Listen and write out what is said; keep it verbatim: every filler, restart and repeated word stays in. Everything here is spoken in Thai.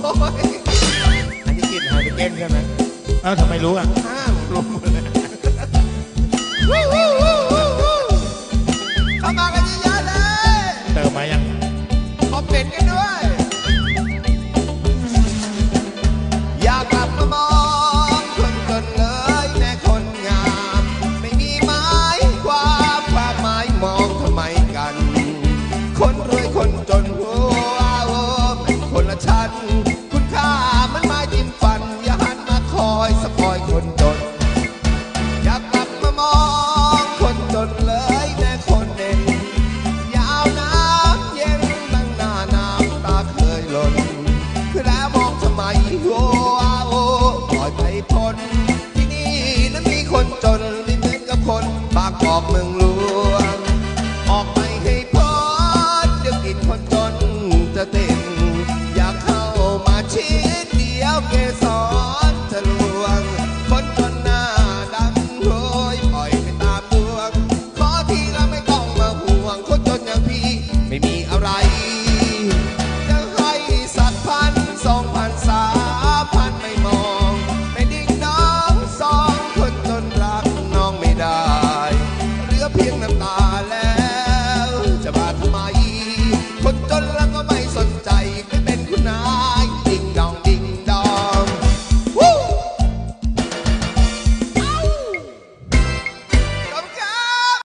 อันนี้กินไฮเดรเจนใช่ไหมอ้าวทำไมรู้อ่ะอ้าวรู้หมดเลยเข้ามากันเยอะๆเลยเติมมายังคอมเมนต์กันด้วยอยากกลับมามองคนจนเลยแม่คนงามไม่มีหมายความความหมายมองทำไมกันคนรวยคนจนหัวเป็นคนละชั้นคุณค่ามันมาจิ้มฟันอย่าหันมาคอยสปอยคนจนอยากกลับมามองคนจนเลยแม่คนเด่นยาวน้ำเย็นตั้งหน้าน้ำตาเคยหล่นแล้วมองทำไมโอ้โอ้ปล่อยไปพ้นที่นี่นั้นมีคนจนไม่เหมือนกับคนบางกอกเมืองหลวงออกไปให้พ้นเดี๋ยวกินคนจนจะเต้นอยากเข้ามาชิดเดียวเกส